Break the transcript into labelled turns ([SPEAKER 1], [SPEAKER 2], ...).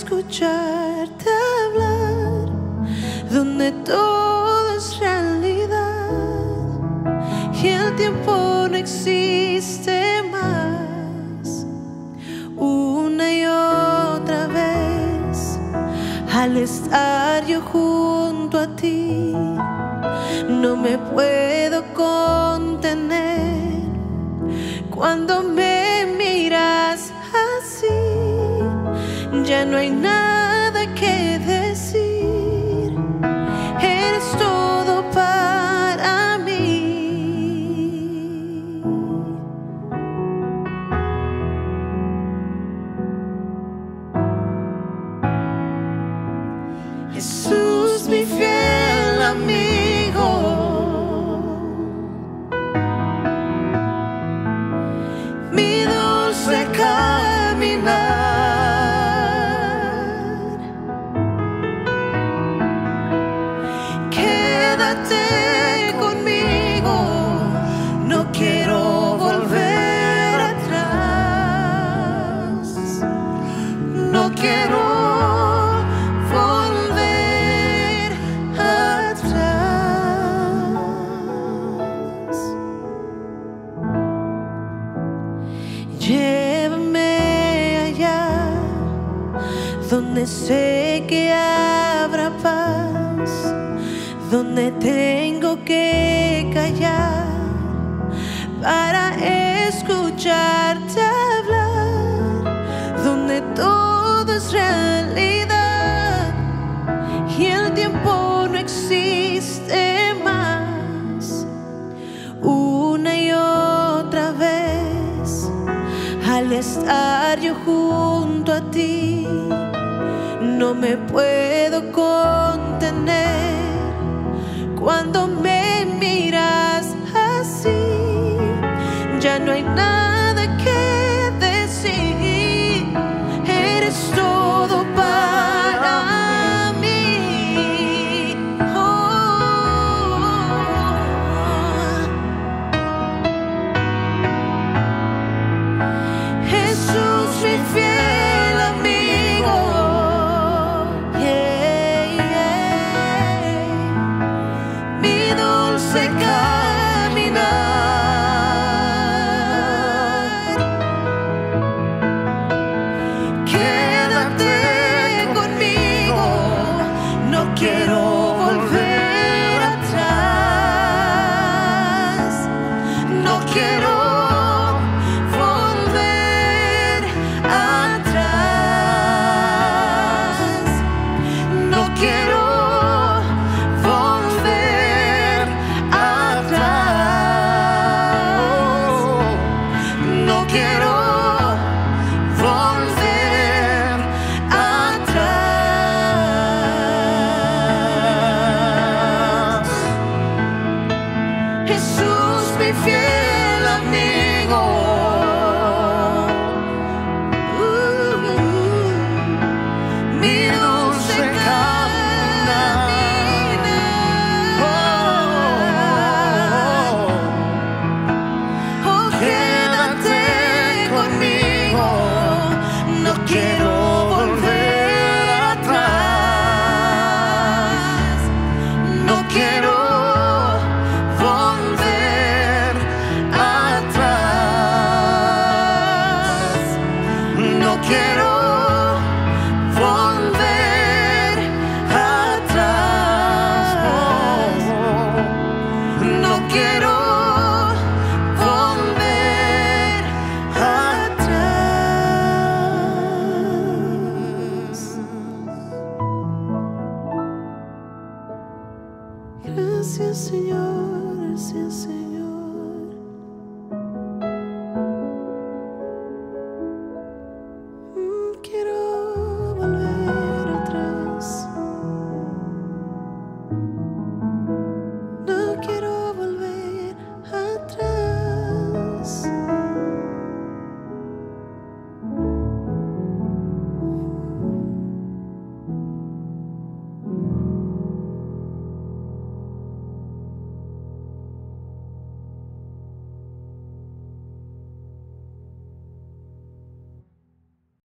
[SPEAKER 1] escucharte hablar, donde todo es realidad y el tiempo no existe más. Una y otra vez, al estar yo junto a ti, no me puedo contener. Cuando me miras así, ya no hay nada que decir. Eres todo para mí. Jesús, mi fiel amigo, mi dulce caminar. Quédate conmigo, no quiero volver atrás. No quiero volver atrás. Llévame allá, donde sé que habrá paz, donde tengo que callar para escucharte hablar, donde todo es realidad y el tiempo no existe más. Una y otra vez, al estar yo junto a ti, no me puedo contener. Cuando me miras así, ya no hay nada que decir. Eres todo para mí. Oh. Jesús, mi fiel amigo. Caminar. Quédate conmigo, no quiero volver atrás. No quiero volver atrás. No quiero volver atrás. No quiero volver atrás. Jesús, mi fiel amigo, mi dulce caminar. Oh, quédate conmigo, no quiero volver atrás. No quiero volver atrás. No quiero volver atrás. No quiero volver atrás. Gracias, Señor, gracias, Señor. Quiero volver atrás.